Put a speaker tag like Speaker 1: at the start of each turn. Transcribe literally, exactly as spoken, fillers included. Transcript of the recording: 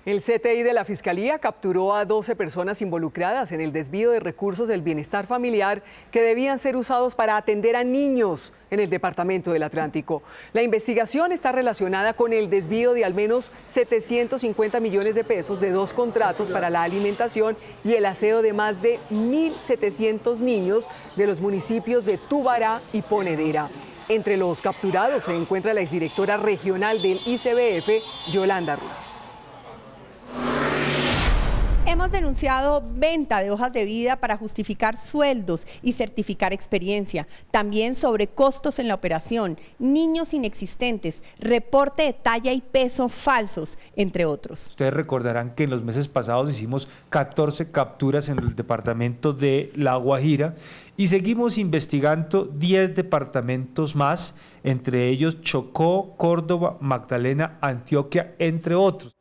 Speaker 1: El C T I de la Fiscalía capturó a doce personas involucradas en el desvío de recursos del bienestar familiar que debían ser usados para atender a niños en el departamento del Atlántico. La investigación está relacionada con el desvío de al menos setecientos cincuenta millones de pesos de dos contratos para la alimentación y el aseo de más de mil setecientos niños de los municipios de Tubará y Ponedera. Entre los capturados se encuentra la exdirectora regional del I C B F, Yolanda Ruiz.
Speaker 2: Hemos denunciado venta de hojas de vida para justificar sueldos y certificar experiencia, también sobre costos en la operación, niños inexistentes, reporte de talla y peso falsos, entre otros.
Speaker 3: Ustedes recordarán que en los meses pasados hicimos catorce capturas en el departamento de La Guajira y seguimos investigando diez departamentos más, entre ellos Chocó, Córdoba, Magdalena, Antioquia, entre otros.